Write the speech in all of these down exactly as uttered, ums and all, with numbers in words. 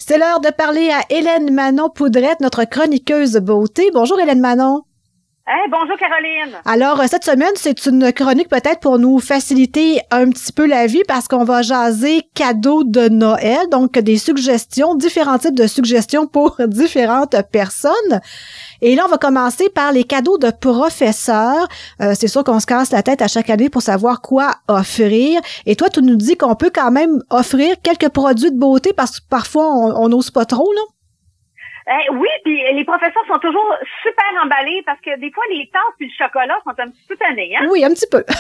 C'est l'heure de parler à Hélène Manon Poudrette, notre chroniqueuse beauté. Bonjour Hélène Manon. Hey, bonjour Caroline. Alors, cette semaine, c'est une chronique peut-être pour nous faciliter un petit peu la vie parce qu'on va jaser cadeaux de Noël, donc des suggestions, différents types de suggestions pour différentes personnes. Et là, on va commencer par les cadeaux de professeurs. Euh, c'est sûr qu'on se casse la tête à chaque année pour savoir quoi offrir. Et toi, tu nous dis qu'on peut quand même offrir quelques produits de beauté parce que parfois, on n'ose pas trop, là. Eh, oui, puis les professeurs sont toujours super emballés parce que des fois, les tasses et le chocolat sont un petit peu tannés, hein? Oui, un petit peu.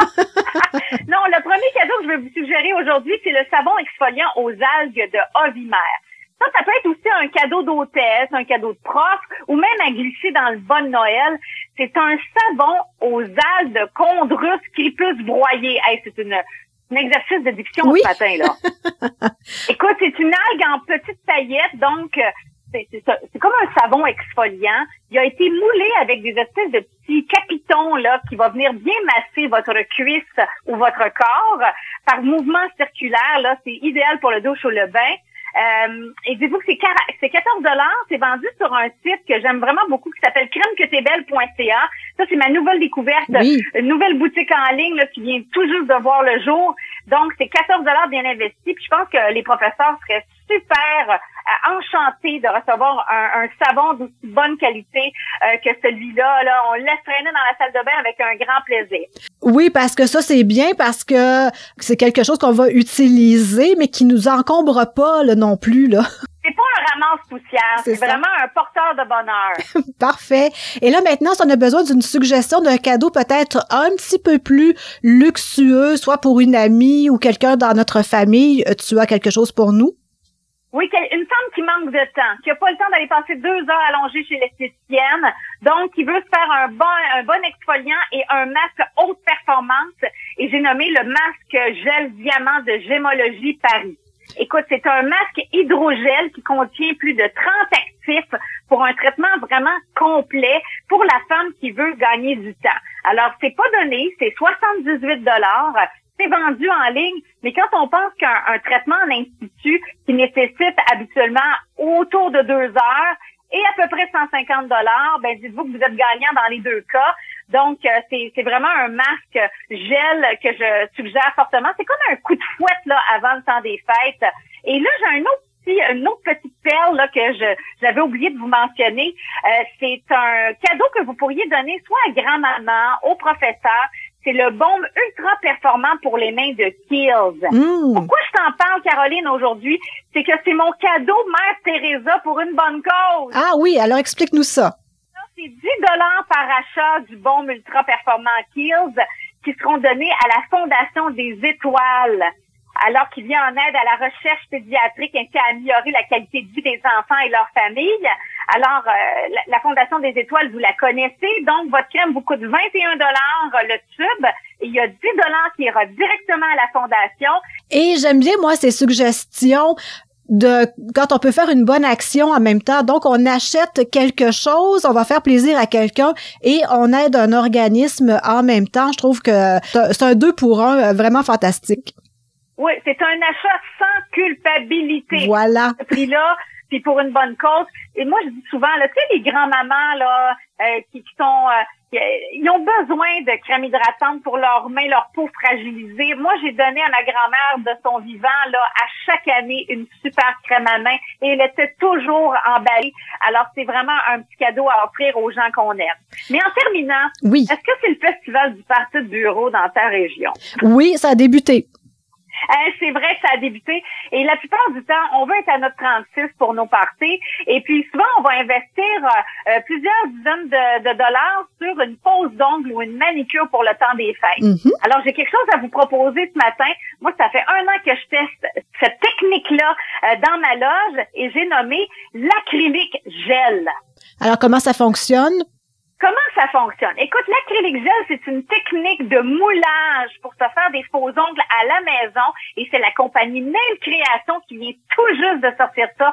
Non, le premier cadeau que je vais vous suggérer aujourd'hui, c'est le savon exfoliant aux algues de Ovimer. Ça, ça peut être aussi un cadeau d'hôtesse, un cadeau de prof, ou même à glisser dans le bon Noël. C'est un savon aux algues de Chondrus cripus broyé. Hey, c'est une, un exercice de diction oui. Ce matin, là. Écoute, c'est une algue en petites paillettes, donc c'est, c'est, c'est comme un savon exfoliant. Il a été moulé avec des espèces de petits capitons là qui va venir bien masser votre cuisse ou votre corps par mouvement circulaire. Là, c'est idéal pour le douche ou le bain. Euh, et dites-vous que c'est, c'est quatorze dollars, c'est vendu sur un site que j'aime vraiment beaucoup qui s'appelle crème que t'es belle point c a. Ça, c'est ma nouvelle découverte, oui. Une nouvelle boutique en ligne là, qui vient tout juste de voir le jour. Donc, c'est quatorze dollars bien investi. Puis je pense que les professeurs seraient super euh, enchantés de recevoir un, un savon d'aussi bonne qualité euh, que celui-là. Là, on le laisse traîner dans la salle de bain avec un grand plaisir. Oui, parce que ça, c'est bien parce que c'est quelque chose qu'on va utiliser, mais qui nous encombre pas là, non plus, là. C'est pas un ramasse-poussière, c'est, c'est vraiment un porteur de bonheur. Parfait. Et là, maintenant, si on a besoin d'une suggestion d'un cadeau peut-être un petit peu plus luxueux, soit pour une amie ou quelqu'un dans notre famille, tu as quelque chose pour nous? Oui, une femme qui manque de temps, qui a pas le temps d'aller passer deux heures allongée chez l'esthéticienne, donc qui veut se faire un bon un bon exfoliant et un masque haute performance. Et j'ai nommé le masque gel diamant de Gémologie Paris. Écoute, c'est un masque hydrogel qui contient plus de trente actifs pour un traitement vraiment complet pour la femme qui veut gagner du temps. Alors, c'est pas donné, c'est soixante-dix-huit dollars. C'est vendu en ligne, mais quand on pense qu'un un traitement en institut qui nécessite habituellement autour de deux heures et à peu près cent cinquante dollars, ben dites-vous que vous êtes gagnant dans les deux cas. Donc, euh, c'est, c'est vraiment un masque gel que je suggère fortement. C'est comme un coup de fouette là avant le temps des fêtes. Et là, j'ai un autre petit, une autre petite perle là que je j'avais oublié de vous mentionner. Euh, c'est un cadeau que vous pourriez donner soit à grand-maman, au professeur. C'est le baume ultra performant pour les mains de Kiehl's. Mmh. Pourquoi je t'en parle, Caroline, aujourd'hui? C'est que c'est mon cadeau Mère Teresa pour une bonne cause. Ah oui, alors explique-nous ça. C'est dix dollars par achat du baume ultra performant Kiehl's qui seront donnés à la Fondation des Étoiles, alors qu'il vient en aide à la recherche pédiatrique ainsi à améliorer la qualité de vie des enfants et leurs familles. Alors, euh, la, la Fondation des Étoiles, vous la connaissez, donc votre crème vous coûte vingt et un dollars le tube, et il y a dix dollars qui ira directement à la Fondation. Et j'aime bien, moi, ces suggestions de quand on peut faire une bonne action en même temps. Donc, on achète quelque chose, on va faire plaisir à quelqu'un et on aide un organisme en même temps. Je trouve que c'est un deux pour un vraiment fantastique. Oui, c'est un achat sans culpabilité. Voilà. Ce prix-là, puis pour une bonne cause. Et moi, je dis souvent, là, tu sais, les grands-mamans, là, euh, qui, qui sont, euh, qui, ils ont besoin de crème hydratante pour leurs mains, leur peau fragilisée. Moi, j'ai donné à ma grand-mère de son vivant, là, à chaque année, une super crème à main et elle était toujours emballée. Alors, c'est vraiment un petit cadeau à offrir aux gens qu'on aime. Mais en terminant, oui. Est-ce que c'est le festival du party de bureau dans ta région? Oui, ça a débuté. Hein, c'est vrai que ça a débuté. Et la plupart du temps, on veut être à notre trente-six pour nos parties. Et puis souvent, on va investir euh, plusieurs dizaines de, de dollars sur une pose d'ongles ou une manicure pour le temps des fêtes. Mm-hmm. Alors, j'ai quelque chose à vous proposer ce matin. Moi, ça fait un an que je teste cette technique-là euh, dans ma loge et j'ai nommé l'acrylique gel. Alors, comment ça fonctionne? Comment ça fonctionne? Écoute, l'acrylique gel, c'est une technique de moulage pour se faire des faux ongles à la maison et c'est la compagnie Nail Création qui vient tout juste de sortir ça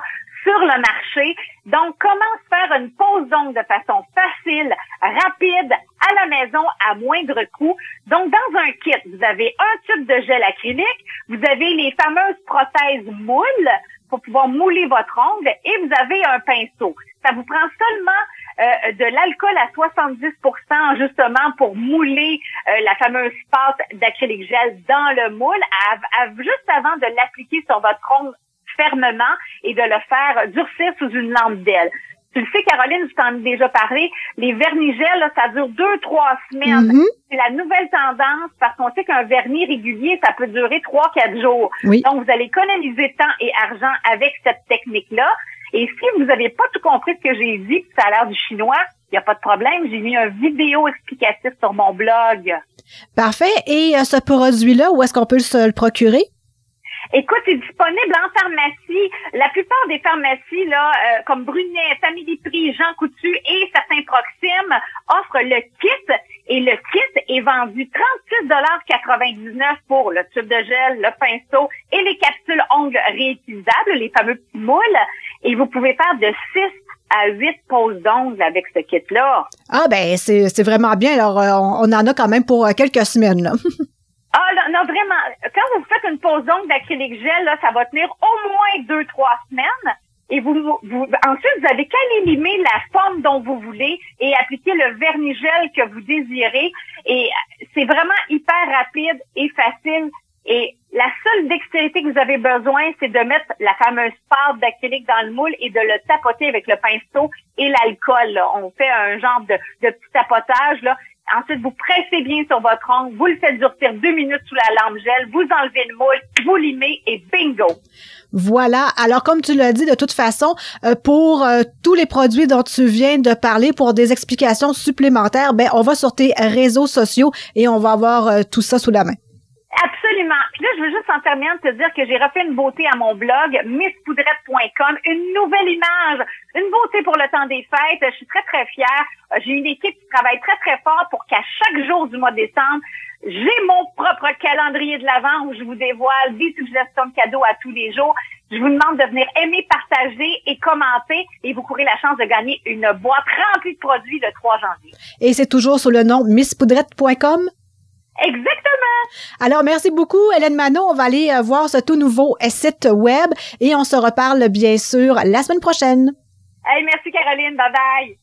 sur le marché. Donc, comment faire une pose d'ongles de façon facile, rapide, à la maison, à moindre coût. Donc, dans un kit, vous avez un tube de gel acrylique, vous avez les fameuses prothèses moules pour pouvoir mouler votre ongle et vous avez un pinceau. Ça vous prend seulement euh, de l'alcool à soixante-dix pour cent justement pour mouler euh, la fameuse pâte d'acrylique gel dans le moule à, à, juste avant de l'appliquer sur votre ongle fermement et de le faire durcir sous une lampe d'aile. Tu le sais, Caroline, je t'en ai déjà parlé, les vernis gel, là, ça dure deux, trois semaines. Mm-hmm. C'est la nouvelle tendance parce qu'on sait qu'un vernis régulier, ça peut durer trois, quatre jours. Oui. Donc, vous allez économiser temps et argent avec cette technique-là. Et si vous n'avez pas tout compris ce que j'ai dit, ça a l'air du chinois, il n'y a pas de problème. J'ai mis une vidéo explicative sur mon blog. Parfait. Et euh, ce produit-là, où est-ce qu'on peut se le procurer? Écoute, c'est disponible en pharmacie. La plupart des pharmacies, là, euh, comme Brunet, Family Prix, Jean Coutu et certains Proxime, offrent le kit. Et le kit est vendu trente-six dollars quatre-vingt-dix-neuf pour le tube de gel, le pinceau et les capsules ongles réutilisables, les fameux petits moules. Et vous pouvez faire de six à huit poses d'ongles avec ce kit-là. Ah, ben, c'est, c'est vraiment bien. Alors, on, on en a quand même pour quelques semaines, là. Ah, non, non, vraiment. Quand vous faites une pose d'ongles d'acrylique gel, là, ça va tenir au moins deux, trois semaines. Et vous, vous, ensuite, vous avez qu'à limer la forme dont vous voulez et appliquer le vernis gel que vous désirez. Et c'est vraiment hyper rapide et facile. Et la seule dextérité que vous avez besoin, c'est de mettre la fameuse pâte d'acrylique dans le moule et de le tapoter avec le pinceau et l'alcool, là. On fait un genre de, de petit tapotage, là. Ensuite, vous pressez bien sur votre ongle, vous le faites durcir deux minutes sous la lampe gel, vous enlevez le moule, vous limez et bingo! Voilà. Alors, comme tu l'as dit, de toute façon, euh, pour euh, tous les produits dont tu viens de parler, pour des explications supplémentaires, ben, on va sur tes réseaux sociaux et on va avoir euh, tout ça sous la main. Absolument. Puis là, je veux juste en terminant te dire que j'ai refait une beauté à mon blog, miss poudrette point com, une nouvelle image, une beauté pour le temps des fêtes. Je suis très, très fière. J'ai une équipe qui travaille très, très fort pour qu'à chaque jour du mois de décembre, j'ai mon propre calendrier de l'Avent où je vous dévoile des suggestions de cadeaux à tous les jours. Je vous demande de venir aimer, partager et commenter et vous courez la chance de gagner une boîte remplie de produits le trois janvier. Et c'est toujours sous le nom miss poudrette point com? Exactement. Alors, merci beaucoup, Hélène Manon. On va aller euh, voir ce tout nouveau site web et on se reparle bien sûr la semaine prochaine. Hey, merci Caroline. Bye bye.